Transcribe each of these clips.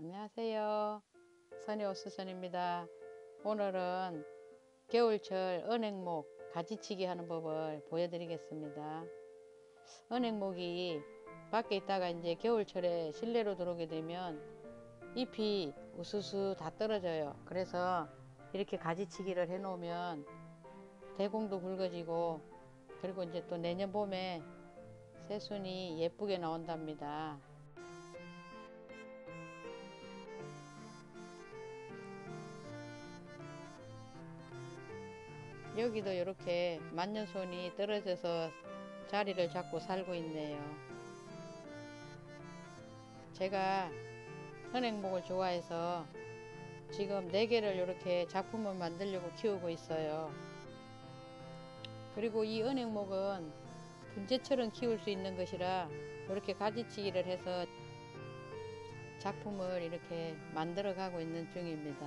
안녕하세요. 선혜옥수선입니다. 오늘은 겨울철 은행목 가지치기 하는 법을 보여드리겠습니다. 은행목이 밖에 있다가 이제 겨울철에 실내로 들어오게 되면 잎이 우수수 다 떨어져요. 그래서 이렇게 가지치기를 해 놓으면 대공도 굵어지고, 그리고 이제 또 내년 봄에 새순이 예쁘게 나온답니다. 여기도 이렇게 만년손이 떨어져서 자리를 잡고 살고 있네요. 제가 은행목을 좋아해서 지금 4개를 이렇게 작품을 만들려고 키우고 있어요. 그리고 이 은행목은 분재처럼 키울 수 있는 것이라 이렇게 가지치기를 해서 작품을 이렇게 만들어 가고 있는 중입니다.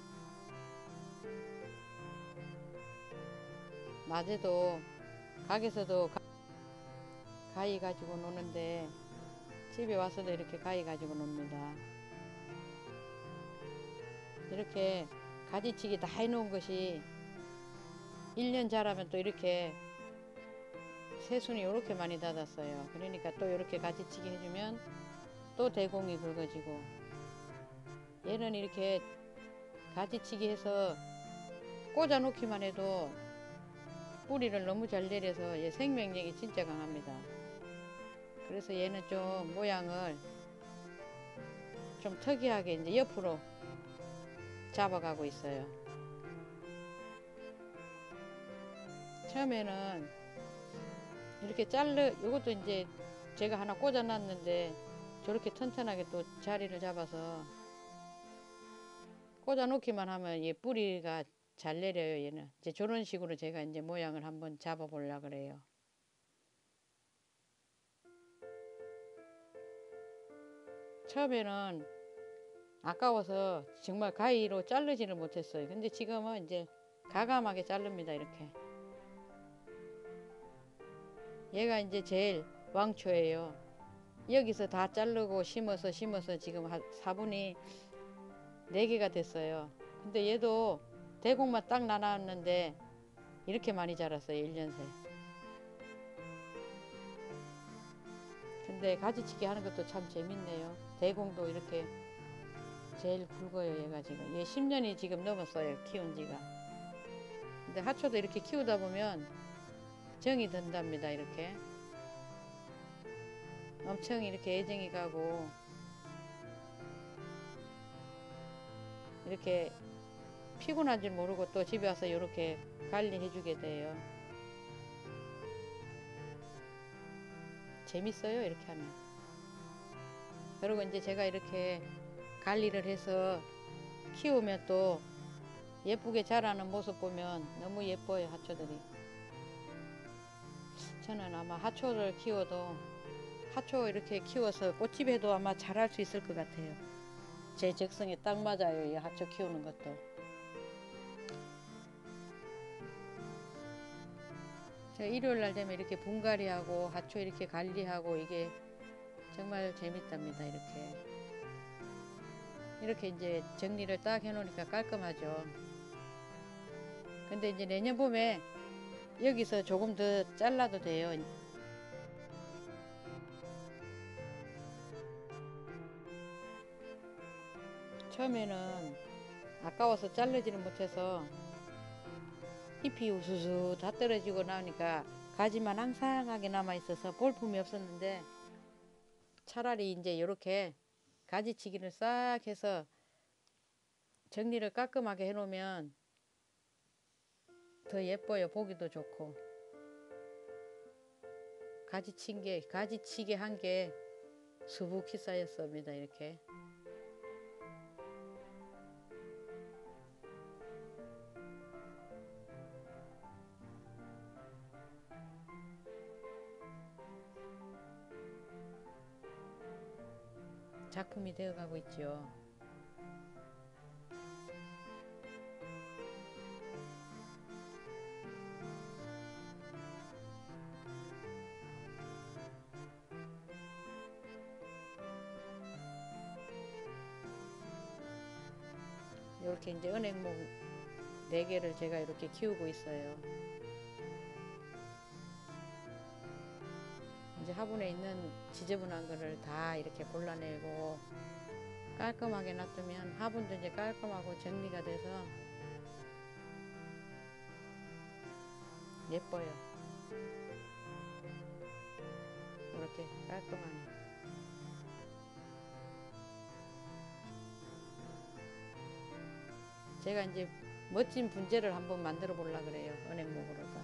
낮에도 가게에서도 가위 가지고 노는데 집에 와서도 이렇게 가위 가지고 놉니다. 이렇게 가지치기 다 해놓은 것이 1년 자라면 또 이렇게 새순이 이렇게 많이 닫았어요. 그러니까 또 이렇게 가지치기 해주면 또 대공이 굵어지고, 얘는 이렇게 가지치기 해서 꽂아 놓기만 해도 뿌리를 너무 잘 내려서 얘 생명력이 진짜 강합니다. 그래서 얘는 좀 모양을 좀 특이하게 이제 옆으로 잡아가고 있어요. 처음에는 이렇게 이것도 이제 제가 하나 꽂아 놨는데 저렇게 튼튼하게 또 자리를 잡아서 꽂아 놓기만 하면 얘 뿌리가 잘 내려요. 얘는 이제 저런 식으로 제가 이제 모양을 한번 잡아 보려고 그래요. 처음에는 아까워서 정말 가위로 자르지를 못했어요. 근데 지금은 이제 가감하게 자릅니다. 이렇게. 얘가 이제 제일 왕초예요. 여기서 다 자르고 심어서 지금 화분이 4개가 됐어요. 근데 얘도 대공만 딱 나눴는데 이렇게 많이 자랐어요. 1년 새. 근데 가지치기 하는 것도 참 재밌네요. 대공도 이렇게 제일 굵어요. 얘가 지금 얘 10년이 지금 넘었어요. 키운 지가. 근데 하초도 이렇게 키우다 보면 정이 든답니다. 이렇게 엄청 이렇게 애정이 가고, 이렇게 피곤한 줄 모르고 또 집에 와서 이렇게 관리해 주게 돼요. 재밌어요. 이렇게 하면. 그리고 이제 제가 이렇게 관리를 해서 키우면 또 예쁘게 자라는 모습 보면 너무 예뻐요. 하초들이. 저는 아마 하초를 키워도, 하초 이렇게 키워서 꽃집 해도 아마 잘할 수 있을 것 같아요. 제 적성에 딱 맞아요. 이 하초 키우는 것도. 제가 일요일날 되면 이렇게 분갈이하고 하초 이렇게 관리하고 이게 정말 재밌답니다. 이렇게 이제 정리를 딱 해놓으니까 깔끔하죠. 근데 이제 내년 봄에 여기서 조금 더 잘라도 돼요. 처음에는 아까워서 자르지는 못해서 잎이 우수수 다 떨어지고 나오니까 가지만 항상하게 남아 있어서 볼품이 없었는데, 차라리 이제 이렇게 가지치기를 싹 해서 정리를 깔끔하게 해놓으면 더 예뻐요. 보기도 좋고. 가지치기 한 게 수북히 쌓였습니다. 이렇게. 작품이 되어가고 있죠. 이렇게 이제 은행목 4개를 제가 이렇게 키우고 있어요. 이제 화분에 있는 지저분한 거를 다 이렇게 골라내고 깔끔하게 놔두면 화분도 이제 깔끔하고 정리가 돼서 예뻐요. 이렇게 깔끔하게. 제가 이제 멋진 분재를 한번 만들어 보려고 그래요. 은행목으로다.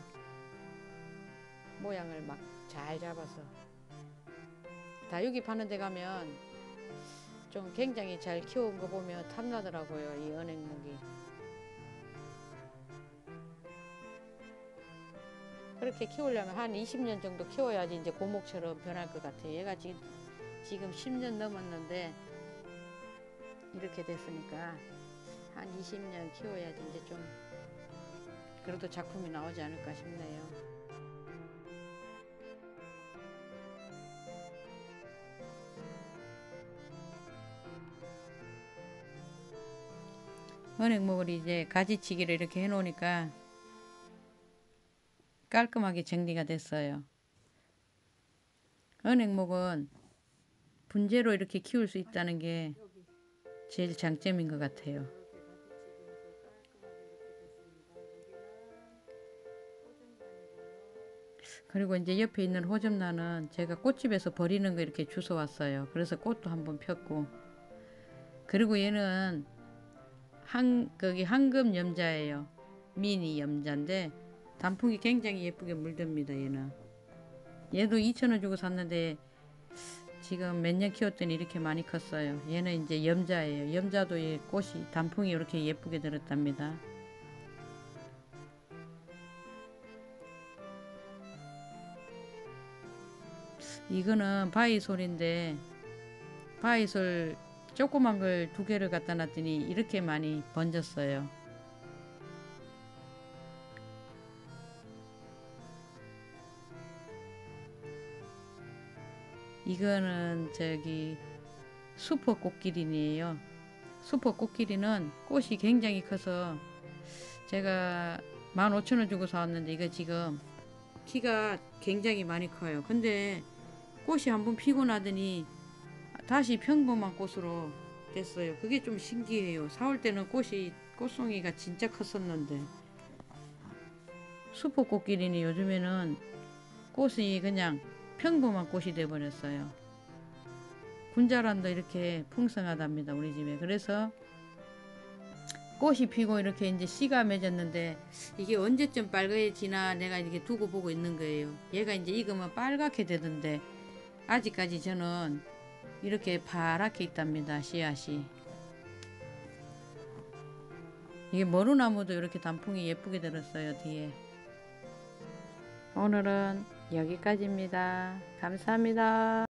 모양을 막 잘 잡아서. 다육이 파는 데 가면 좀 굉장히 잘 키운 거 보면 탐나더라고요. 이 은행목이. 그렇게 키우려면 한 20년 정도 키워야지 이제 고목처럼 변할 것 같아요. 얘가 지금 10년 넘었는데 이렇게 됐으니까 한 20년 키워야지 이제 좀 그래도 작품이 나오지 않을까 싶네요. 은행목을 이제 가지치기를 이렇게 해 놓으니까 깔끔하게 정리가 됐어요. 은행목은 분재로 이렇게 키울 수 있다는 게 제일 장점인 것 같아요. 그리고 이제 옆에 있는 호접란은 제가 꽃집에서 버리는 거 이렇게 주워 왔어요. 그래서 꽃도 한번 폈고. 그리고 얘는 거기 황금 염자예요. 미니 염자인데 단풍이 굉장히 예쁘게 물듭니다. 얘도 2,000원 주고 샀는데 지금 몇 년 키웠더니 이렇게 많이 컸어요. 얘는 이제 염자예요. 염자도 꽃이 단풍이 이렇게 예쁘게 들었답니다. 이거는 바이솔인데 바이솔 조그만 걸 2개를 갖다 놨더니 이렇게 많이 번졌어요. 이거는 슈퍼 꽃기린이에요. 슈퍼 꽃기린은 꽃이 굉장히 커서 제가 15,000원 주고 사왔는데 이거 지금 키가 굉장히 많이 커요. 근데 꽃이 한번 피고 나더니 다시 평범한 꽃으로 됐어요. 그게 좀 신기해요. 사올 때는 꽃송이가 진짜 컸었는데 슈퍼 꽃기린이 요즘에는 꽃이 그냥 평범한 꽃이 돼버렸어요. 군자란도 이렇게 풍성하답니다. 우리 집에. 그래서 꽃이 피고 이렇게 이제 씨가 맺었는데 이게 언제쯤 빨개지나 내가 이렇게 두고 보고 있는 거예요. 얘가 이제 익으면 빨갛게 되던데 아직까지 저는 이렇게 파랗게 있답니다. 씨앗이. 이게 머루나무도 이렇게 단풍이 예쁘게 들었어요. 뒤에. 오늘은 여기까지입니다. 감사합니다.